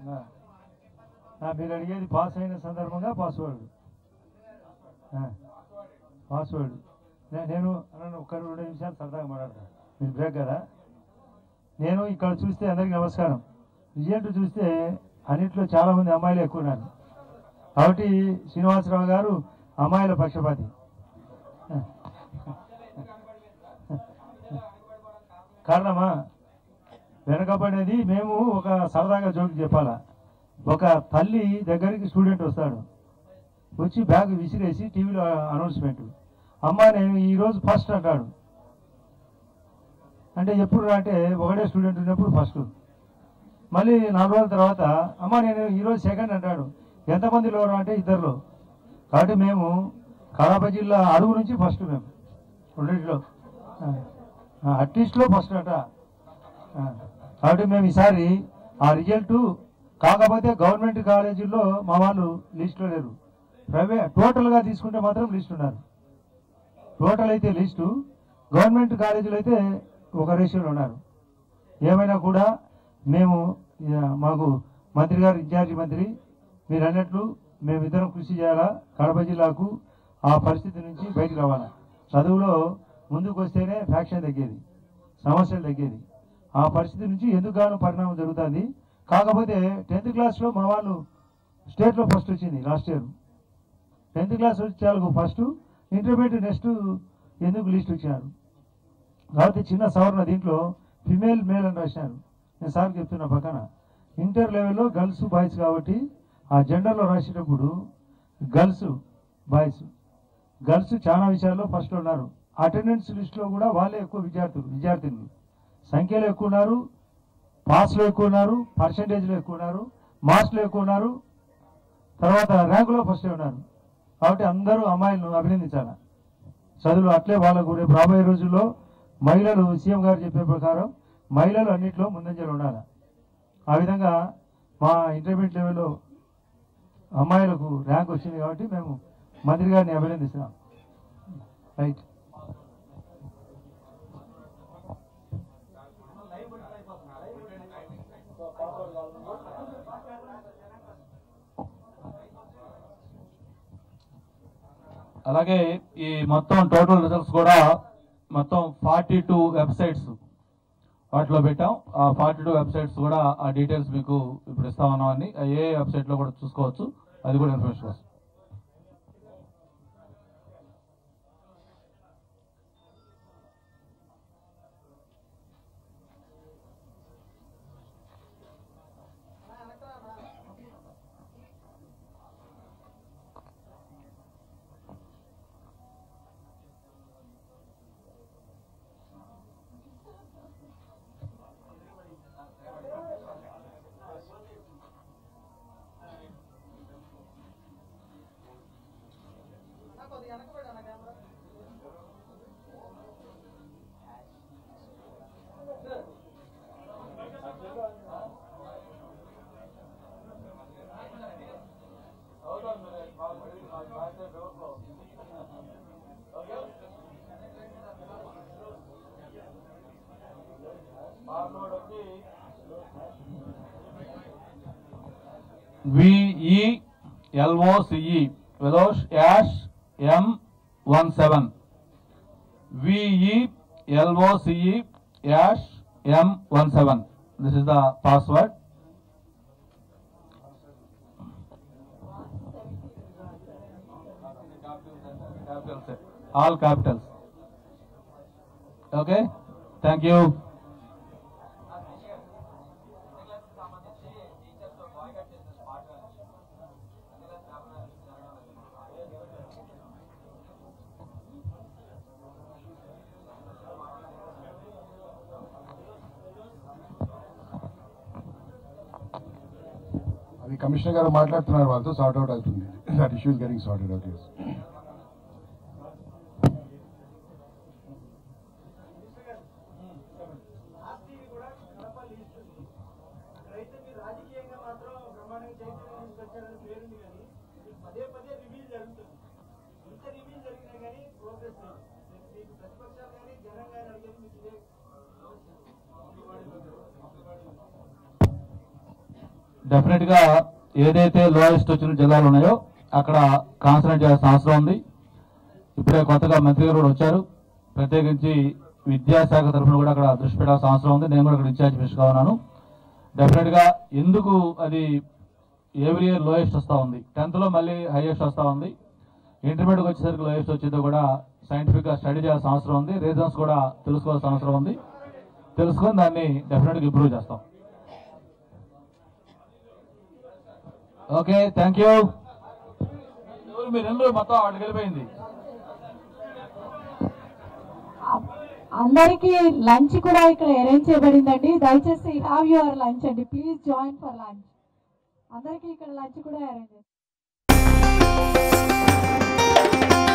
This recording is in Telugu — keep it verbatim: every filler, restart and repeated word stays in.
మీరు అడిగేది పాస్ అయిన సందర్భంగా పాస్వర్డ్ పాస్వర్డ్ నేను ఒక రెండు నిమిషాలు సరదాగా మాట్లాడతాను. మీరు బ్రేక్ కదా. నేను ఇక్కడ చూస్తే అందరికీ నమస్కారం. రిజల్ట్ చూస్తే అన్నింటిలో చాలామంది అమ్మాయిలు ఎక్కువ ఉన్నారు. కాబట్టి శ్రీనివాసరావు గారు అమ్మాయిల పక్షపాతి. కారణమా వెనకబడేది మేము ఒక సరదాగా జోకి చెప్పాలా. ఒక తల్లి దగ్గరికి స్టూడెంట్ వస్తాడు, వచ్చి బ్యాగ్ విసిరేసి టీవీలో అనౌన్స్మెంట్, అమ్మ నేను ఈరోజు ఫస్ట్ అంటాడు. అంటే ఎప్పుడు అంటే ఒకటే స్టూడెంట్ ఉన్నప్పుడు ఫస్ట్. మళ్ళీ నాలుగు రోజుల తర్వాత అమ్మ నేను ఈరోజు సెకండ్ అంటాడు. ఎంతమందిలో అంటే ఇద్దరులో. కాబట్టి మేము కడప జిల్లా అడుగు నుంచి ఫస్ట్, మేము రెండింటిలో అట్లీస్ట్లో ఫస్ట్ అట. కాబట్టి మేము ఈసారి ఆ రిజల్ట్ కాకపోతే గవర్నమెంట్ కాలేజీల్లో మా వాళ్ళు లిస్టులో లేరు. ప్రైవేట్ టోటల్గా తీసుకుంటే మాత్రం లిస్ట్ ఉన్నారు. టోటల్ అయితే లిస్టు, గవర్నమెంట్ కాలేజీలో అయితే ఒక రేషియోలో ఉన్నారు. ఏమైనా కూడా మేము మాకు మంత్రి గారు ఇన్ఛార్జి మంత్రి మీరు అన్నట్లు మేమిద్దరం కృషి చేయాలా. కడప జిల్లాకు ఆ పరిస్థితి నుంచి బయటకు రావాలా. చదువులో ముందుకు వస్తేనే ఫ్యాక్షన్ తగ్గేది, సమస్యలు తగ్గేది. ఆ పరిస్థితి నుంచి ఎందుకు గాను పరిణామం జరుగుతుంది. కాకపోతే టెన్త్ క్లాస్లో మా వాళ్ళు స్టేట్లో ఫస్ట్ వచ్చింది లాస్ట్ ఇయర్. టెన్త్ క్లాస్ వచ్చేందుకు ఫస్ట్, ఇంటర్మీడియట్ నెక్స్ట్ ఎందుకు లిస్ట్ ఇచ్చినారు. కాబట్టి చిన్న సవరణ దీంట్లో ఫిమేల్ మేల్ అని రాసినారు. నేను సార్ చెప్తున్నా పక్కన ఇంటర్ లెవెల్లో గర్ల్స్ బాయ్స్ కాబట్టి ఆ జెండర్లో రాసేటప్పుడు గర్ల్స్ బాయ్స్ గర్ల్స్ చాలా విషయాల్లో ఫస్ట్లో ఉన్నారు. అటెండెన్స్ లిస్టులో కూడా వాళ్ళే ఎక్కువ విద్యార్థులు విద్యార్థినులు సంఖ్యలో ఎక్కువ ఉన్నారు, పాస్లో ఎక్కువ ఉన్నారు, పర్సంటేజ్లో ఎక్కువ ఉన్నారు, మార్క్స్లో ఎక్కువ ఉన్నారు, తర్వాత ర్యాంకులో ఫస్టే ఉన్నారు. కాబట్టి అందరూ అమ్మాయిలను అభినందించాలి. చదువులు అట్లే వాళ్ళకు రేపు రాబోయే రోజుల్లో మహిళలు సీఎం గారు చెప్పే ప్రకారం మహిళలు అన్నింటిలో ముందంజలు ఉండాలి. ఆ విధంగా మా ఇంటర్మీడియట్ లెవెల్లో అమ్మాయిలకు ర్యాంక్ వచ్చింది కాబట్టి మేము మంత్రి గారిని అభినందిస్తున్నాం. రైట్. అలాగే ఈ మొత్తం టోటల్ రిజల్ట్స్ కూడా మొత్తం ఫార్టీ టూ వెబ్సైట్స్ వాటిలో పెట్టాం. ఆ ఫార్టీ టూ వెబ్సైట్స్ కూడా ఆ డీటెయిల్స్ మీకు ఇప్పుడు ఇస్తా ఉన్నాం. అన్ని ఏ వెబ్సైట్లో కూడా చూసుకోవచ్చు, అది కూడా ఇన్ఫర్మేషన్ వస్తుంది. V E L O C E Velosh Ash M seventeen. VELOCE Ash M seventeen. This is the password. All capitals. Okay. Thank you. అది కమిషనర్ గారు మాట్లాడుతున్నారు, వాళ్ళతో సార్ట్ అవుట్ అవుతుంది. That issue is getting sorted out. డెఫినెట్గా ఏదైతే లోయెస్ట్ వచ్చిన జిల్లాలు ఉన్నాయో అక్కడ కాన్సన్ట్రేట్ చేయాల్సిన అవసరం ఉంది. ఇప్పుడే కొత్తగా మంత్రి గారు కూడా వచ్చారు. ప్రత్యేకించి విద్యాశాఖ తరఫున కూడా అక్కడ దృష్టి పెట్టాల్సిన అవసరం ఉంది. నేను కూడా అక్కడ ఇన్ఛార్జ్ మినిస్టర్గా ఉన్నాను. డెఫినెట్గా ఎందుకు అది ఎవ్రీ ఇయర్ లోయెస్ట్ వస్తూ ఉంది, టెన్త్లో మళ్ళీ హైయెస్ట్ వస్తూ ఉంది, ఇంటర్మీడియట్కి వచ్చేసరికి లోయెస్ట్ వచ్చేదో కూడా సైంటిఫిక్గా స్టడీ చేయాల్సిన అవసరం ఉంది. రీజన్స్ కూడా తెలుసుకోవాల్సిన అవసరం ఉంది. తెలుసుకొని దాన్ని డెఫినెట్గా ఇంప్రూవ్ చేస్తాం. Okay, thank you. మీరు రెండు మొత్తం వాటికి వెళ్ళిపోయింది. అందరికి లంచ్ కూడా ఇక్కడ అరేంజ్ చేయబడిందండి. దయచేసి హ్యావ్ యువర్ లంచ్ అండి. Please join for lunch. అందరికి ఇక్కడ లంచ్ కూడా అరేంజ్ చేస్తాం.